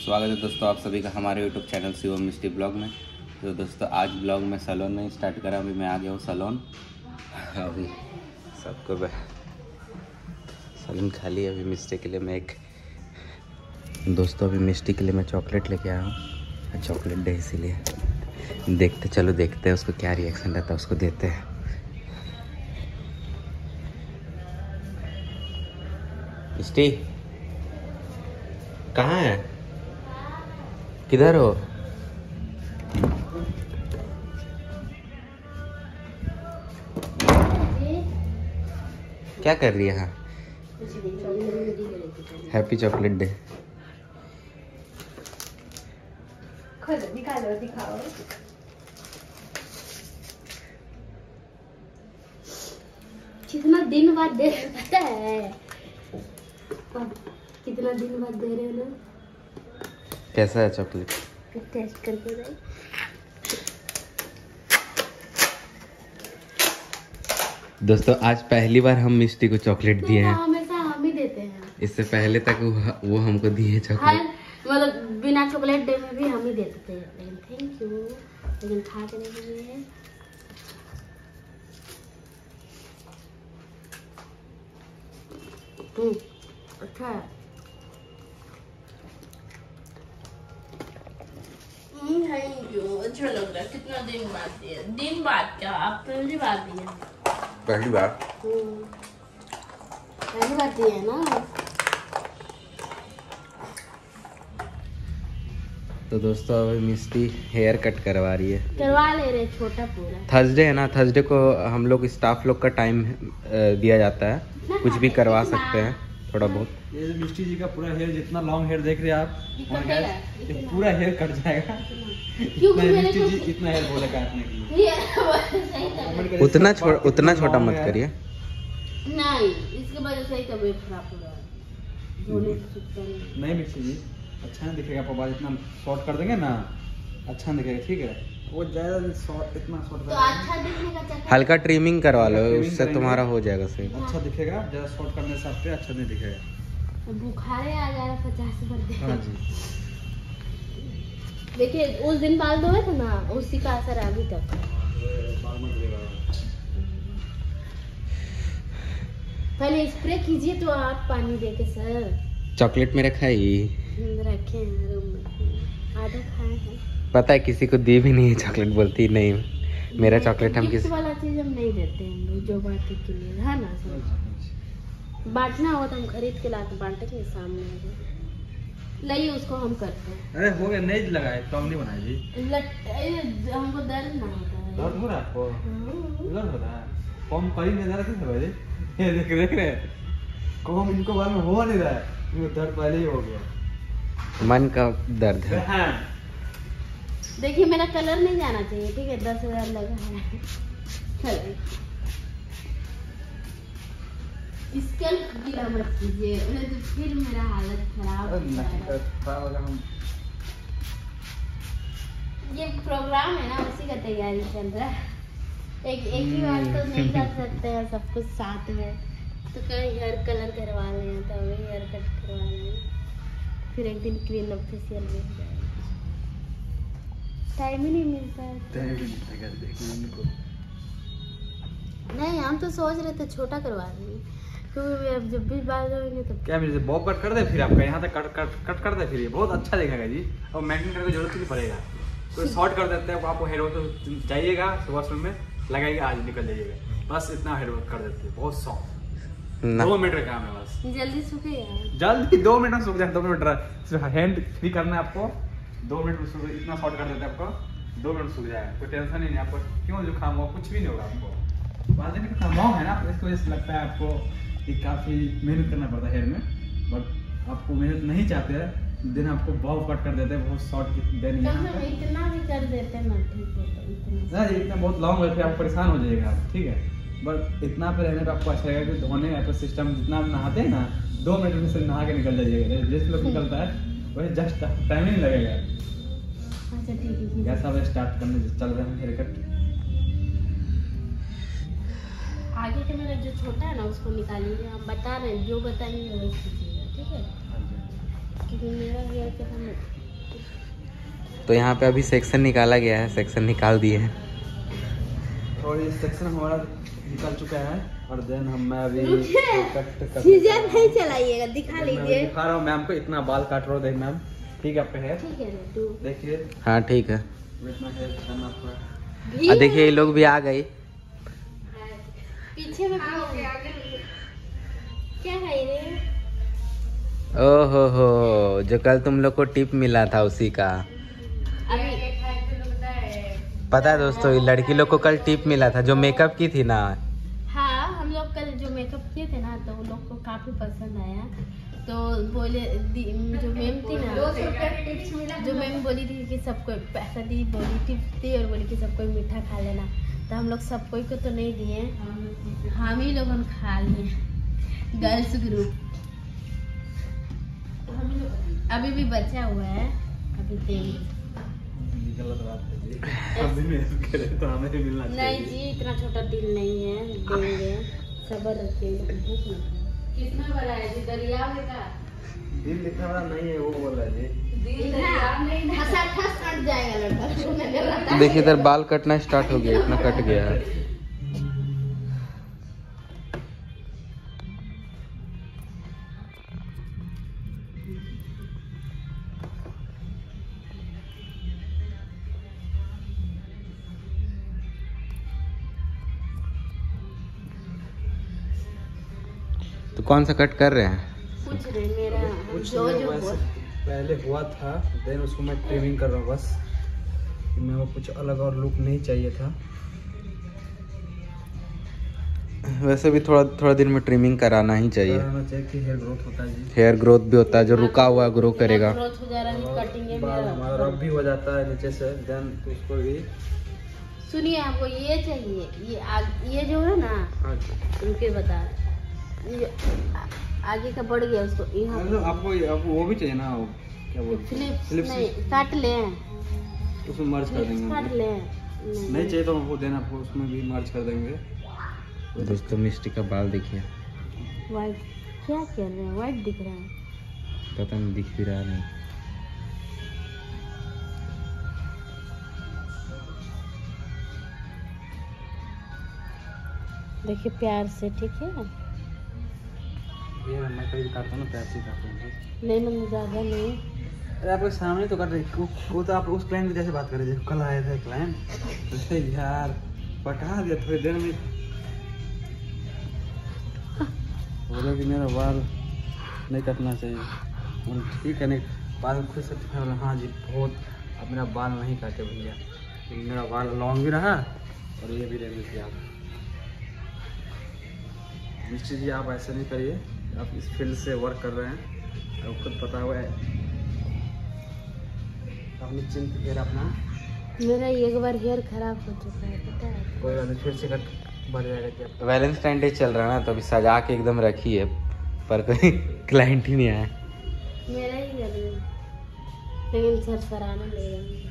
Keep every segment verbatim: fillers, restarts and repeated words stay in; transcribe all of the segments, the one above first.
स्वागत है दोस्तों आप सभी का हमारे यूट्यूब चैनल शिवम मिस्टी ब्लॉग में। तो दोस्तों आज ब्लॉग में सैलून में स्टार्ट करा। अभी मैं आ गया हूँ सैलून। अभी सबको सैलून खाली। अभी मिस्टी के लिए मैं एक दोस्तों अभी मिस्टी के लिए मैं चॉकलेट लेके आया हूँ। चॉकलेट डे इसीलिए देखते चलो देखते हैं उसको क्या रिएक्शन रहता है, उसको देते हैं। मिस्टी कहाँ है, किधर हो? क्या कर रही है? हाँ हैप्पी चॉकलेट डे। निकालो दिखाओ। कितना दिन बाद दे पता है? कितना दिन बाद दे रहे हो ना? कैसा है चॉकलेट? टेस्ट करके दे। दोस्तों आज पहली बार हम मिस्टी को चॉकलेट दिए हैं। हमेशा हम ही देते हैं। इससे पहले तक वो, वो हमको दिए चॉकलेट। मतलब बिना चॉकलेट डे में भी हम ही देते थे। लेकिन थैंक यू, लेकिन खा के नहीं लिए। हम्म अच्छा है। थैंक यू, अच्छा लग रहा है। कितना दिन बाद दिया? दिन बाद क्या, आप पहली बार दिए? पहली बार पहली बार दिए है ना। तो दोस्तों अभी मिस्टी हेयर कट करवा रही है। करवा ले रहे, छोटा पूरा। थर्सडे है ना, थर्सडे को हम लोग स्टाफ लोग का टाइम दिया जाता है, कुछ भी करवा सकते हैं थोड़ा बहुत। ये जो मिस्टी जी का पूरा हेयर, जितना लॉन्ग हेयर देख रहे हैं आप, और ये पूरा हेयर कट जाएगा। इतना मिस्टी जी इतना हेयर बोले काटने के लिए। उतना छो, उतना छोटा मत करिए। नहीं, इसके वजह से ही तबीयत खराब हो रहा है। धोने से सूखता नहीं। नहीं मिस्टी जी अच्छा नहीं दिखेगा, आपको बाल इतना शॉर्ट कर देंगे ना, अच्छा नहीं दिखेगा। ठीक है, वो ज्यादा शॉर्ट, इतना शॉर्ट तो अच्छा दिखने का चक्कर। हल्का ट्रिमिंग करवा लो, उससे तुम्हारा हो जाएगा सही। अच्छा दिखेगा, ज्यादा शॉर्ट करने से आपके अच्छा नहीं दिखेगा। बुखारे आ जा रहा पचास बर्दे। हाँ जी देखिए उस दिन बाल धोए थे ना, उसी का असर है अभी तक। पहले स्प्रे कीजिए तो आप पानी देके सर। चॉकलेट में रखा ही रखे हैं रूम में, आधा खाए हैं। पता है किसी को दी भी नहीं है चॉकलेट, बोलती नहीं मेरा चॉकलेट हम किसी वाला चीज हम नहीं देते हैं जो बांटने के लिए है ना। बांटना हो तो हम खरीद के लाके बांटेंगे सामने। लाइए उसको हम करते हैं। अरे हो गया, नहीं लगाए तो हम नहीं बनाए जी। हमको दर्द ना होता है। दर्द हो रहा है आपको? दर्द हो रहा है? कौन कहीं नहीं दर्द है भाई? ये देख देख रहे कौन इनको बाल में हो नहीं रहा है, इनको दर्द पहले ही हो गया। मन का दर्द है। हाँ। देखिए मेरा कलर नहीं जाना चाहिए, ठीक है? दस हजार लगा है। चलिए स्कैल्प गीला मत कीजिए, नहीं तो फिर मेरा हालत खराब हो जाएगा। ये प्रोग्राम है ना, उसी का तैयारी चल रहा है। एक एक ही बार तो नहीं कर सकते हैं सब कुछ साथ में। तो कहीं हेयर कलर करवा लें, तो अभी हेयर कट करवा लें, फिर एक दिन क्लीन अप फेशियल भी हो जाएगा। टाइम ही नहीं मिलता है। टाइम ही नहीं मिलता। नहीं हम तो सोच रहे थे छोटा करवा देंगे, क्योंकि अब जब भी बाल धोएंगे तो क्या मेरे बॉब कट कर दे, फिर आपका यहाँ तक कट कट कट कर दे, फिर ये बहुत अच्छा दिखेगा जी। और मेंटेन करने की जरूरत नहीं पड़ेगा। कोई शॉर्ट कर देते हैं आपको, हेयर वॉश चाहिएगा सुबह सुबह में लगाइए, आज निकल जाइएगा। बस इतना हेयर वॉश कर देते हैं, बहुत सॉफ्ट। दो मिनट का काम है बस, जल्दी सूखेगा। जल्दी दो मिनट में सूख जाए। दो मिनट हैंड फ्री करना है आपको, दो मिनट में सूख, इतना शॉर्ट कर देते हैं आपको, दो मिनट सूख जाएगा। कोई टेंशन ही नहीं आपको, क्यों जुकाम हो कुछ भी नहीं होगा आपको। बाद में काम है ना, इसकी वजह से लगता है आपको कि काफ़ी मेहनत करना पड़ता है हेयर में, बट आपको मेहनत नहीं चाहते हैं, दिन आपको बॉब कट कर देते हैं, बहुत शॉर्ट देन यहाँ पे इतना भी कर देते हैं ना, ठीक होता ना जी। इतना बहुत लॉन्ग हो फिर आप परेशान हो जाएगा आप, ठीक है? बट इतना पे रहने पे आपको अच्छा लगेगा कि धोने पे सिस्टम जितना आप नहाते हैं ना, दो मिनट में से नहा के निकल जाइएगा। जिस लोग निकलता है वही जस्ट टाइम ही नहीं लगेगा। अच्छा ठीक है, कैसा अब स्टार्ट करने चल रहे हैं हेयर कट। आगे के मेरा जो छोटा है ना उसको निकालिए। हम बता रहे हैं, जो बताएंगे वही कीजिएगा, ठीक है? क्योंकि मेरा हेयर कट हम तो यहाँ पे अभी सेक्शन निकाला गया है, सेक्शन निकाल दिए हैं और ये सेक्शन हमारा निकल चुका है। और देन हम मैं अभी कट कर सीजर नहीं चलाइएगा, दिखा लीजिए। दिखा रहा हूँ मैम को, इतना बाल काट रहा हूँ। देख मैम, ठीक है आपका हेयर, ठीक है लड्डू। देखिए हाँ ठीक है। इतना हेयर करना आपका। और देखिए ये लोग भी आ गए पीछे में क्या है रे? ओहो हो, जो कल तुम लोग को टिप मिला था उसी का। अभी पता है दोस्तों, ये लड़की लोग को कल टिप मिला था जो मेकअप की थी ना। हाँ, हम लोग कल जो मेकअप किए थे ना तो उन लोग को काफी पसंद आया। तो बोले जो मैम थी ना, जो मैम बोली थी कि सबको पैसा दी, बोली टिप्स दी और बोली कि सबको मीठा खा लेना। तो हम लोग सबको को तो नहीं दिए, हम ही लोग हम खा लिए, गर्ल्स ग्रुप। अभी भी बचा हुआ है, अभी देंगे। गलत बात है जी, अभी मैं कह रहे तो हमें भी मिलना चाहिए। नहीं जी, इतना छोटा दिल नहीं है, देंगे, सब्र रखिए। भूख लगी। कितना बड़ा है जी? दरिया में का दिल इतना बड़ा नहीं है, वो बोल रहा है जी। दिल दरिया में नहीं, ठस ठस कट जाएगा लड़का। देखिए इधर बाल कटना स्टार्ट हो गया, इतना कट गया है। तो कौन सा कट कर रहे हैं? कुछ नहीं, मेरा कुछ जो नहीं, जो वैसे हुआ। पहले हुआ था, देन उसको मैं ट्रिमिंग कर रहा हूँ बस। मैं वो कुछ अलग और लुक नहीं चाहिए था। वैसे भी थोड़ा थोड़ा दिन में ट्रिमिंग कराना ही चाहिए। कराना चाहिए कि हेयर ग्रोथ होता है जी। हेयर ग्रोथ भी होता है, जो रुका हुआ ग्रो करेगा। ग्रोथ हो जा रहा है, कटिंग है बाल हमारा मेरा। रफ भी हो जाता है नीचे से, देन तो उसको भी। सुनिए, आपको ये चाहिए, ये आग, ये जो है ना, हाँ रुके बता, ये आ- आगे का बढ़ गया, उसको यहाँ मतलब आपको आपको वो भी चाहिए ना, वो क्या बोलते हैं, फ्लिप्स फ्लिप्स नहीं, काट ले, उसमें मर्ज कर देंगे काट हम। ले। नहीं चाहिए तो वो देना, आपको उसमें भी मर्ज कर देंगे। दोस्तों मिस्टी का बाल देखिए, वाइट क्या कर रहे हैं? वाइट दिख रहा है। पता नहीं, दिख भी रहा नहीं। देखिए प्यार से, ठीक है? ये मैं कभी काटता हूँ ना, प्यार से काटता हूँ। नहीं ना, ज़्यादा नहीं। अरे आपके सामने तो कर रहे, वो, वो तो आप उस क्लाइंट की जैसे बात कर रहे थे, कल आया था क्लाइंट, अरे यार पटा दिया थोड़ी देर में। बोला कि मेरा बाल नहीं कटना चाहिए। हम ठीक है, नहीं बाल खुद से बोला हाँ जी बहुत, अब मेरा बाल नहीं काटे भैया, लेकिन मेरा बाल लॉन्ग भी रहा और ये भी रहने दिया। आप मिस्टर जी आप ऐसा नहीं करिए, आप इस फील्ड से वर्क कर रहे हैं, आपको खुद पता हुआ है। आप निश्चिंत फिर अपना, मेरा एक बार हेयर खराब हो चुका है, पता है? कोई बात नहीं, फिर से कट बढ़ जाएगा। क्या वैलेंटाइन डे चल रहा है ना, तो अभी सजा के एकदम रखी है, पर कोई क्लाइंट ही नहीं आया। मेरा ही कर रही हूँ, लेकिन सर सराहना ले रहा हूँ।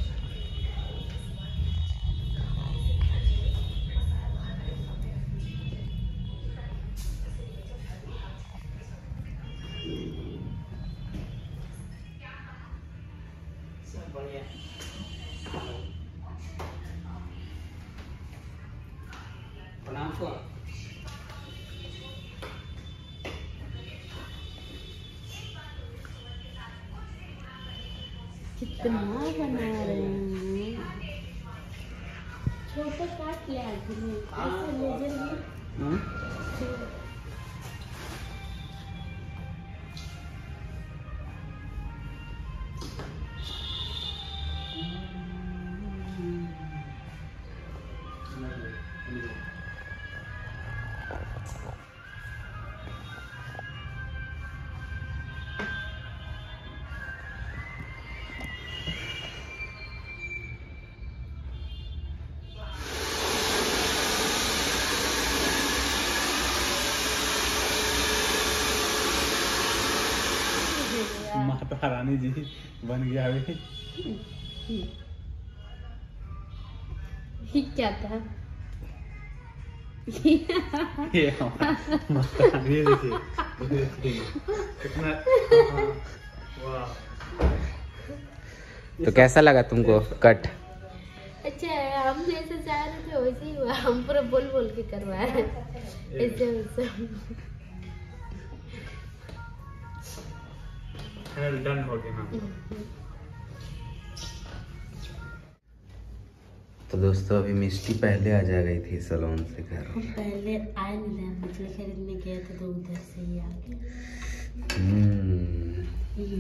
प्रणाम सर। कितना बना रहे हैं, छोटा काट लिया आखिर ऐसे लेजर में। माता रानी जी बन गया अभी। ये क्या था? ये माता रानी, ये देखिए, ये देखिए कितना, वाह। तो कैसा लगा तुमको कट? अच्छा है, हम जैसे चाह रहे थे वैसे ही हुआ, हम पूरा बोल बोल के करवाए ऐसे वैसे। डन हो गया। तो दोस्तों अभी मिष्टी पहले आ जा गई थी सलोन से घर। हम पहले आए नहीं थे, मछली खरीदने गए थे तो उधर से ही आ गए। हम्म,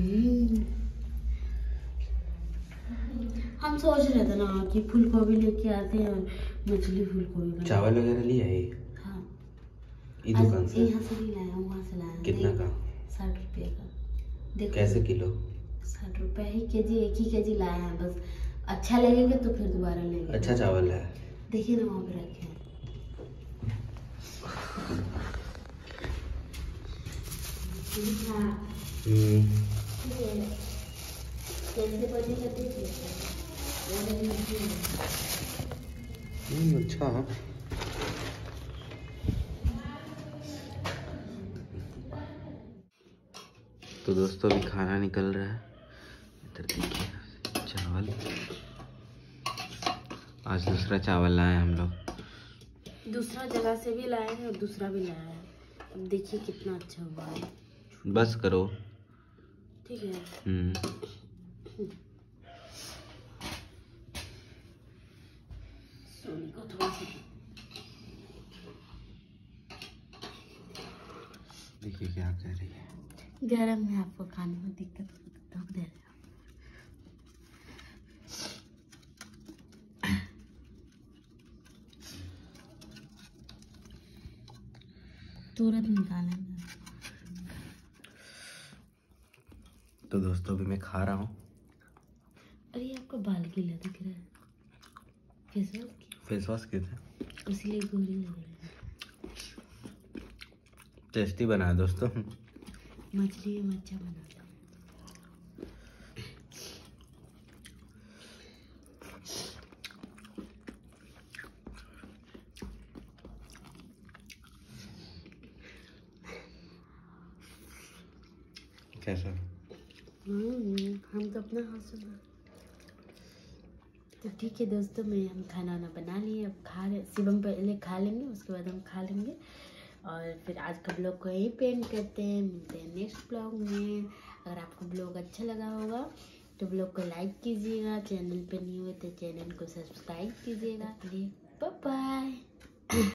हम सोच रहे थे ना कि फूल गोभी लेके आते हैं, मछली फूल गोभी बना। चावल वगैरह लिया है? हाँ, ये दुकान से? यहाँ से नहीं लाया, वहाँ से लाया। कितना का? साठ रुपये का। देखो कैसे किलो? साठ रुपये ही केजी, एक ही केजी लाया है बस। अच्छा लगेगा तो फिर दोबारा लेंगे। अच्छा चावल है, देखिए ना वहाँ पे रखे हैं। हम्म, कैसे बनेगा देखिए। हम्म, अच्छा। तो दोस्तों अभी खाना निकल रहा है, इधर देखिए चावल। आज दूसरा चावल लाए हम लोग, दूसरा जगह से भी लाए हैं और दूसरा भी लाया है। अब देखिए कितना अच्छा हुआ है। बस करो। ठीक है। हम्म, सोनी को थोड़ा सा देखिए क्या कह रही है। गरम में आपको खाने में दिक्कत तो दे रहा। तुरंत निकालेंगे। तो दोस्तों अभी मैं खा रहा हूँ। अरे आपका बाल गीला दिख रहा है। फेस वॉश फेस वॉश किया था, इसलिए गोरी लग रही है। टेस्टी बना है दोस्तों। मछली में मच्छा बना था। कैसा? हम्म, हम तो अपना हाथ से बना। तो ठीक है दोस्तों, मैं हम खाना वाना बना लिए, अब खा रहे। शिवम पहले खा लेंगे, उसके बाद हम खा लेंगे और फिर आज का ब्लॉग को यहीं पेंड करते हैं। मिलते हैं नेक्स्ट ब्लॉग में। अगर आपको ब्लॉग अच्छा लगा होगा तो ब्लॉग को लाइक कीजिएगा, चैनल पे न्यू है तो चैनल को सब्सक्राइब कीजिएगा। Bye bye.